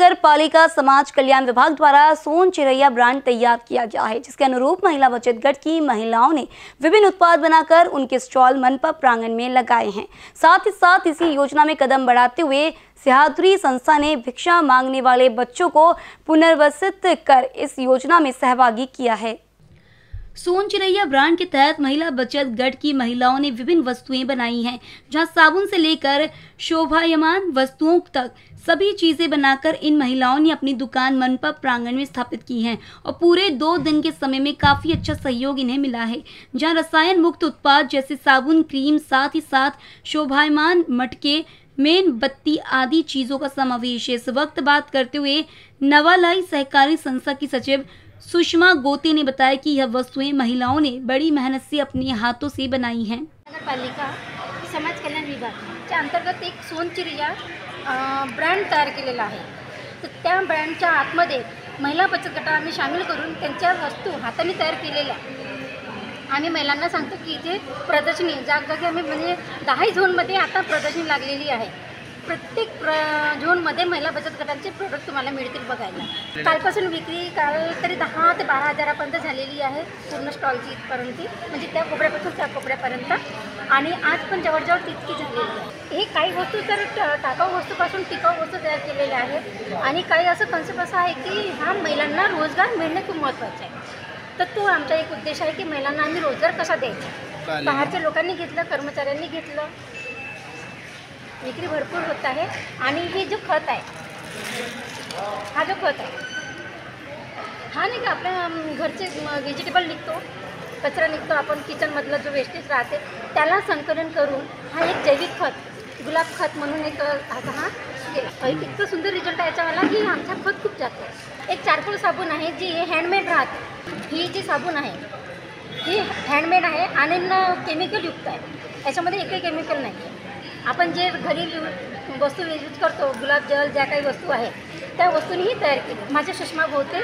नगर पालिका समाज कल्याण विभाग द्वारा सोन चिरैया ब्रांड तैयार किया गया है, जिसके अनुरूप महिला बचत गट की महिलाओं ने विभिन्न उत्पाद बनाकर उनके स्टॉल मनपा प्रांगण में लगाए हैं। साथ ही साथ इसी योजना में कदम बढ़ाते हुए सह्याद्री संस्था ने भिक्षा मांगने वाले बच्चों को पुनर्वसित कर इस योजना में सहभागी किया है। सोन चिरैया ब्रांड के तहत महिला बचत गट की महिलाओं ने विभिन्न वस्तुएं बनाई हैं, जहां साबुन से लेकर शोभायमान वस्तुओं तक सभी चीजें बनाकर इन महिलाओं ने अपनी दुकान मनपा प्रांगण में स्थापित की हैं और पूरे 2 दिन के समय में काफी अच्छा सहयोग इन्हें मिला है, जहां रसायन मुक्त उत्पाद जैसे साबुन, क्रीम, साथ ही साथ शोभायमान मटके, मेणबत्ती आदि चीजों का समावेश है। इस वक्त बात करते हुए नवालाई सहकारी संस्था की सचिव सुषमा गोते ने बताया कि यह वस्तुएं महिलाओं ने बड़ी मेहनत से अपने हाथों से बनाई हैं। नगर पालिका समाज कल्याण विभागाच्या अंतर्गत एक सोन चिरैया ब्रँड तयार केलेला आहे। तर त्या ब्रँडच्या आतमध्ये महिला बचत गटाला आम्ही सामील करून त्यांच्या वस्तू हाताने तयार केलेल्या आम्ही महिलांना सांगतो की इथे प्रदर्शनी जागोजागी आम्ही म्हणजे 10 झोनमध्ये आता प्रदर्शनी लागलेली आहे। प्रत्येक झोनमध्ये महिला बचत गटांचे प्रोडक्ट तुम्हाला मिळतील बघायला। कालपासून विक्री काल तरी 10 ते 12 हजारापर्यंत झालेली आहे पूर्ण स्टॉलची इथपर्यंत, म्हणजे त्या कोपऱ्यापासून त्या कोपऱ्यापर्यंत, आणि आज पण जवळजवळ तितकी झालेली आहे। हे काही वस्तू तर टाकाऊ वस्तूपासून टिकाऊ वस्तू तयार केलेल्या आहेत आणि काही असं कन्सेप्ट असा आहे की ह्या महिलांना रोजगार मिळणे खूप महत्त्वाचे आहे। तर तो आमचा एक उद्देश आहे की महिलांना आम्ही रोजगार कसा द्यायचा। बाहेरच्या लोकांनी घेतलं, कर्मचाऱ्यांनी घेतलं, विक्री भरपूर होत आहे। आणि हे जो खत आहे, हा जो खत आहे हा नाही का आपल्या घरचे व्हेजिटेबल निघतो, कचरा निघतो, आपण किचनमधलं जो वेस्टेज राहते त्याला संकलन करून हा एक जैविक खत, गुलाब खत म्हणून एक आता हा केला। इतकं सुंदर रिझल्ट आहे याच्यावाला की आमचा खत खूप जातो। एक चारकोल साबण आहे जी हँडमेड राहते। ही जी साबण आहे ही हँडमेड आहे आणि केमिकल युक्त आहे, याच्यामध्ये एकही केमिकल नाही आहे। आपण जे घरी वस्तू यूज करतो, गुलाबजल, ज्या काही वस्तू आहे त्या वस्तूंनीही तयार केली। माझे सुषमा गोते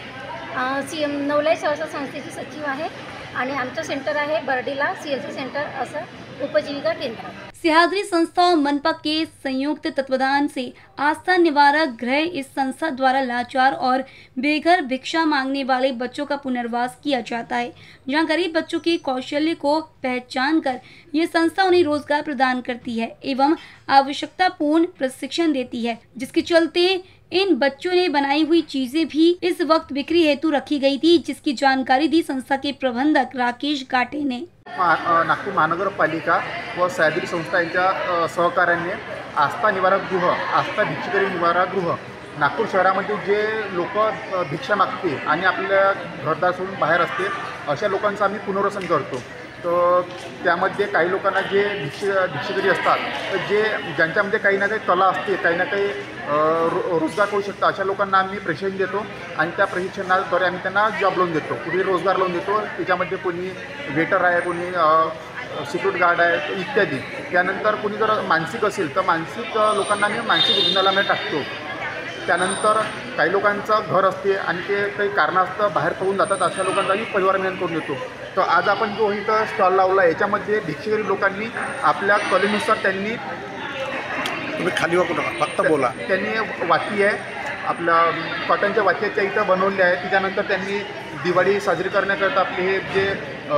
नवलाई सहसा संस्थेची सचिव आहे आणि आमचं सेंटर आहे बर्डीला CLC सेंटर असं उपजीविका केंद्र। सह्याद्री संस्था और मनपा के संयुक्त तत्वाधान से आस्था निवारक गृह इस संस्था द्वारा लाचार और बेघर भिक्षा मांगने वाले बच्चों का पुनर्वास किया जाता है, जहां गरीब बच्चों के कौशल्य को पहचान कर ये संस्था उन्हें रोजगार प्रदान करती है एवं आवश्यकतापूर्ण प्रशिक्षण देती है, जिसके चलते इन बच्चों ने बनाई हुई चीजें भी इस वक्त बिक्री हेतु रखी गई थी, जिसकी जानकारी दी संस्था के प्रबंधक राकेश गाटे ने। नागपूर महानगरपालिका व सह्याद्री संस्था यांच्या सहकार्याने आस्था निवारक गृह, आस्था भिक्षुकरी निवारक गृह नागपूर शहरामध्ये जे लोक भिक्षा मागते आणि आपल्या घरदार सोडून बाहेर असते अशा लोकांचं आम्ही पुनर्वसन करतो। तर त्यामध्ये काही लोकांना जे भिक्षुकरी असतात, तर जे ज्यांच्यामध्ये काही ना काही कला असते, काही ना काही रोजगार करू शकतात, अशा लोकांना आम्ही प्रशिक्षण देतो आणि त्या प्रशिक्षणाद्वारे आम्ही त्यांना जॉब लावून देतो, कुठे रोजगार लावून देतो। त्याच्यामध्ये कोणी वेटर आहे, कोणी सिक्युरिटी गार्ड आहे इत्यादी। त्यानंतर कोणी जर मानसिक असेल तर मानसिक लोकांना आम्ही मानसिक रुग्णालयामध्ये टाकतो। त्यानंतर काही लोकांचं घर असते आणि ते काही कारणास्तव बाहेर पडून जातात, अशा लोकांचाही परिवार मिळून करून देतो। तर आज आपण जो इथं स्टॉल लावला याच्यामध्ये भिक्षुकरी लोकांनी आपल्या कलेनुसार त्यांनी, तुम्ही खाली वाकू फक्त बोला, त्यांनी वाती आहे आपल्या कॉटनच्या वातीच्या इथं बनवल्या आहे। त्याच्यानंतर त्यांनी दिवाळी साजरी करण्याकरता आपले हे जे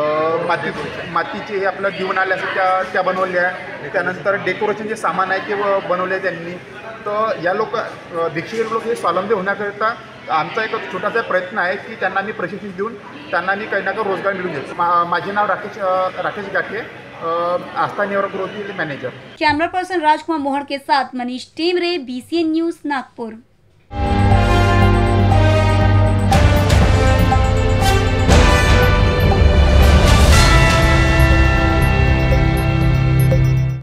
मातीचे हे आपलं दिवण आले असतात त्या बनवल्या आहे। त्यानंतर डेकोरेशनचे सामान आहे ते बनवले आहे त्यांनी। तर या भिक्षुकरी लोक हे स्वावलंबी होण्याकरिता आमचा एक छोटासा प्रयत्न आहे की त्यांना मी प्रशिक्षण देऊन त्यांना मी काही ना काही रोजगार मिळवून देतो। माझे नाव राकेश गाठे, आस्था निवारक गृह manager. Camera person Rajkumar Mohan के साथ मनीष टेमरे, BCN न्यूज़ नागपुर।